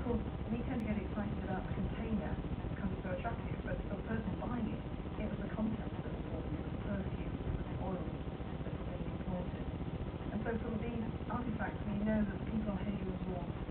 course, we tend to get excited about the container because it's so attractive, but for the person buying it, it was the content that was important. It was the perfume, it was the oils that were really important. And so from these artifacts, we know that people on Hadrian's Wall